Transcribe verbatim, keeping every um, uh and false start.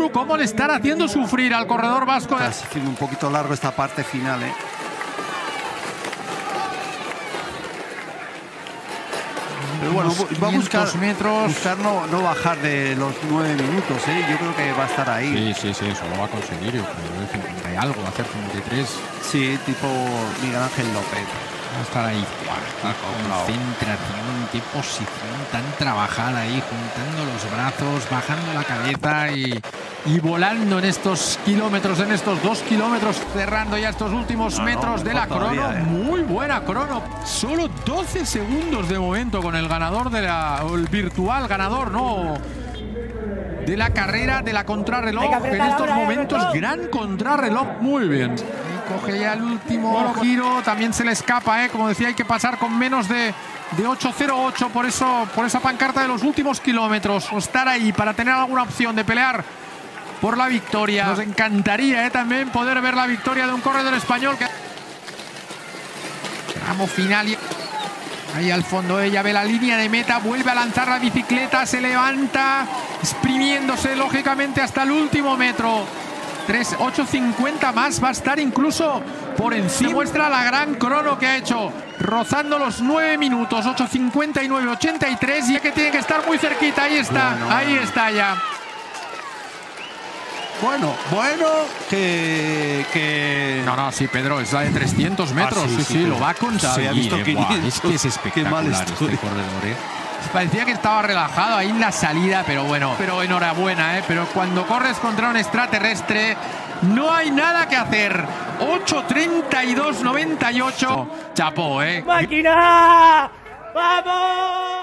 Aramburu, cómo le están haciendo sufrir al corredor vasco. Está haciendo un poquito largo esta parte final, ¿eh? Pero bueno, va a buscar, metros. buscar no, no bajar de los nueve minutos, ¿eh? Yo creo que va a estar ahí. Sí, sí, sí, eso lo va a conseguir. Yo creo que cincuenta y algo, hacer cincuenta y tres. Sí, tipo Miguel Ángel López. Va a estar ahí. Buah, concentración, qué posición tan trabajada ahí, juntando los brazos, bajando la cabeza y, y volando en estos kilómetros, en estos dos kilómetros, cerrando ya estos últimos no, metros no, de la crono. Todavía, eh. Muy buena crono. Solo doce segundos de momento con el ganador de la, o el virtual ganador, ¿no? De la carrera de la contrarreloj. En estos momentos, gran contrarreloj. Muy bien. Coge ya el último bueno, giro, también se le escapa, ¿eh? Como decía, hay que pasar con menos de, de ocho cero ocho, por eso, por esa pancarta de los últimos kilómetros, o estar ahí para tener alguna opción de pelear por la victoria. Nos encantaría, ¿eh? También poder ver la victoria de un corredor español. Que... Tramo final. Ahí al fondo ella ve la línea de meta, vuelve a lanzar la bicicleta, se levanta, exprimiéndose lógicamente hasta el último metro. tres ocho cincuenta más, va a estar incluso por encima. Muestra la gran crono que ha hecho, rozando los nueve minutos, ocho cincuenta y nueve ochenta y tres, y que tiene que estar muy cerquita. Ahí está, bueno, ahí está ya. Bueno, bueno, que, que... No, no, sí, Pedro, es la de trescientos metros. Ah, sí, sí, sí, sí, lo va a conseguir. Visto eh. Buah, es que es espectacular este corredor, ¿eh? Parecía que estaba relajado ahí en la salida, pero bueno, pero enhorabuena, ¿eh? Pero cuando corres contra un extraterrestre, no hay nada que hacer. ocho treinta y dos noventa y ocho. Chapó, ¿eh? ¡Máquina! ¡Vamos!